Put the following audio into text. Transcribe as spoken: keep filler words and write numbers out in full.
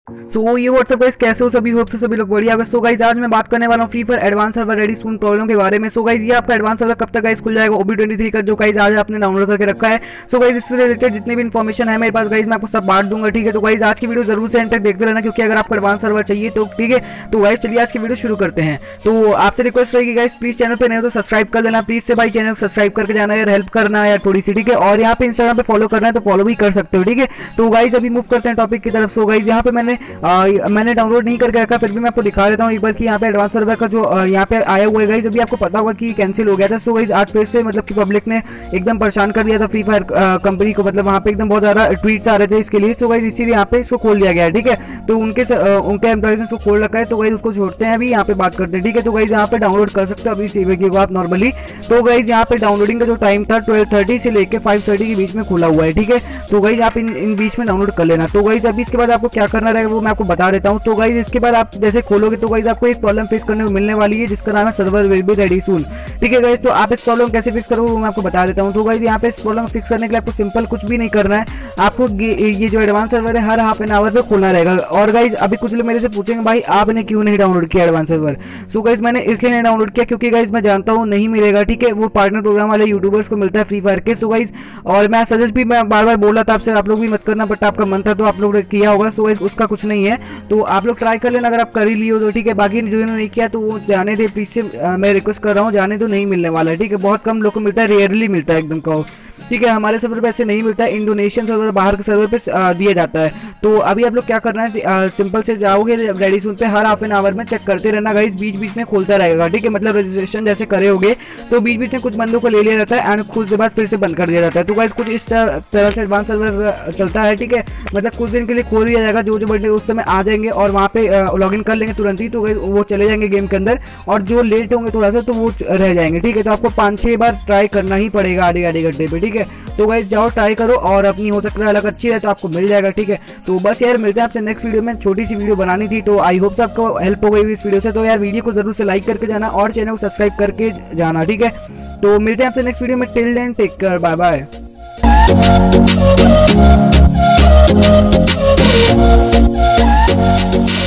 सो ये WhatsApp guys, कैसे हो सभी? होप से सभी लोग बढ़िया होंगे। सो गाइस आज मैं बात करने वाला हूँ Free Fire advance server ready soon problem के बारे में। सो गाइस ये आपका एडवांस सर्वर कब तक गाइस खुल जाएगा ओबी ट्वेंटी थ्री का, जो गाइस आज आपने डाउनलोड करके रखा है। सो गाइस इससे रिलेटेड जितनी भी इन्फॉर्मेशन है मेरे पास गाइस मैं आपको सब बांट दूंगा, ठीक है। तो गाइस आज की वीडियो जरूर से एंड तक देखते रहना, क्योंकि अगर आपको एडवांस सर्वर चाहिए तो ठीक है। तो गाइस चलिए आज की वीडियो शुरू करते हैं। तो आपसे रिक्वेस्ट रहेगी गाइस, प्लीज चैनल पे नए हो तो सब्सक्राइब कर लेना, प्लीज से भाई चैनल सब्सक्राइब करके जाना यार, हेल्प करना यार थोड़ी सी, ठीक है। और यहाँ पे इंस्टाग्राम पे फॉलो करना है तो फॉलो भी कर सकते हो, ठीक है। तो गाइस अभी मूव करते हैं टॉपिक की तरफ। सो गाइस यहाँ पे मैंने मैंने डाउनलोड नहीं करके रखा, फिर भी मैं आपको दिखा देता हूँ एक बार कि यहाँ पे एडवांस सर्वर का जो यहाँ पे आया हुआ है गाइस, अभी आपको पता होगा कि कैंसिल हो गया था। सो गाइस आज फिर से मतलब कि पब्लिक ने एकदम परेशान कर दिया था फ्री फायर कंपनी को, मतलब वहाँ पे एकदम बहुत ज्यादा ट्वीट्स आ रहे थे इसके लिए। सो गाइस इसीलिए यहाँ पे इसको खोल दिया गया है, ठीक है। तो उनके उनके एम्प्लॉइज ने इसको खोल रखा है, तो गाइस उसको छोड़ते हैं, अभी यहाँ पे बात करते हैं, ठीक है। तो गाइस यहाँ पे डाउनलोड कर सकते हो अभी सेव की आप नॉर्मली। तो गाइस यहाँ पे डाउनलोडिंग का जो टाइम था ट्वेल्व थर्टी से लेकर फाइव थर्टी के बीच में खुला हुआ है, ठीक है। तो गाइस आप इन इन बीच में डाउनलोड कर लेना। तो गाइस अभी इसके बाद आपको क्या करना रहेगा वो मैं आपको बता देता हूँ। तो गाइस इसके बाद आप जैसे खोलोगे तो गाइस आपको एक प्रॉब्लम फेस करने को मिलने वाली है, जिसका नाम है server will be ready soon, ठीक है गाइस। तो आप इस प्रॉब्लम कैसे फिक्स करोगे वो मैं आपको बता देता हूँ। तो गाइस यहाँ पे इस प्रॉब्लम फिक्स करने के लिए आपको सिंपल कुछ भी नहीं करना है, आपको ये जो एडवांस सर्वर है हर हाफ एन आवर पे खोलना रहेगा। और गाइस अभी कुछ लोग मेरे से पूछेंगे भाई आपने क्यों नहीं डाउनलोड किया एडवांस सर्वर। सो गाइस मैंने इसलिए नहीं डाउनलोड किया क्योंकि गाइस मैं जानता हूँ नहीं मिलेगा, ठीक है। वो पार्टनर प्रोग्राम वाले यूट्यूबर्स को मिलता है फ्री फायर के। सो गाइस और मैं सजेस्ट भी मैं बार बार बोला था आपसे, आप लोग भी मत करना, बट आपका मन था तो आप लोग ने किया होगा। सो गाइस उसका कुछ नहीं है, तो आप लोग ट्राई कर लेना अगर आप कर ही लियो तो, ठीक है। बाकी जो नहीं किया तो वो जाने दे प्लीज से, मैं रिक्वेस्ट कर रहा हूँ, जाने तो नहीं मिलने वाला है, ठीक है। बहुत कम लोग को मिलता है, रेयरली मिलता है एकदम कहो, ठीक है। हमारे सर्वर पे ऐसे नहीं मिलता है, इंडोनेशियन सर्वर बाहर के सर्वर पे दिया जाता है। तो अभी आप लोग क्या करना है, आ, सिंपल से जाओगे रेडी सून पे, हर हाफ एन आवर में चेक करते रहना गाइस, बीच बीच में खोलता रहेगा, ठीक है। मतलब रजिस्ट्रेशन जैसे करे होगे तो बीच बीच में कुछ बंदों को ले लिया जाता है एंड कुछ देर बाद फिर से बंद कर दिया जाता है। तो गाइस कुछ इस तरह से एडवांस सर्वर चलता है, ठीक है। मतलब कुछ दिन के लिए खोल दिया जाएगा, जो जो बंदे उस समय आ जाएंगे और वहाँ पे लॉग इन कर लेंगे तुरंत ही, तो वो चले जाएंगे गेम के अंदर, और जो लेट होंगे थोड़ा सा तो वो रह जाएंगे, ठीक है। तो आपको पाँच छः बार ट्राई करना ही पड़ेगा आधे आधे घंटे पे, ठीक है। तो गाइस जाओ ट्राई करो, और अपनी हो सकता है अलग अच्छी है तो आपको मिल जाएगा, ठीक है। तो बस यार मिलते हैं आपसे नेक्स्ट वीडियो में, छोटी सी वीडियो बनानी थी, तो आई होप आपको हेल्प हो गई इस वीडियो से। तो यार वीडियो को जरूर से लाइक करके जाना और चैनल को सब्सक्राइब करके जाना, ठीक है। तो मिलते हैं आपसे नेक्स्ट वीडियो में, till then take care, bye bye.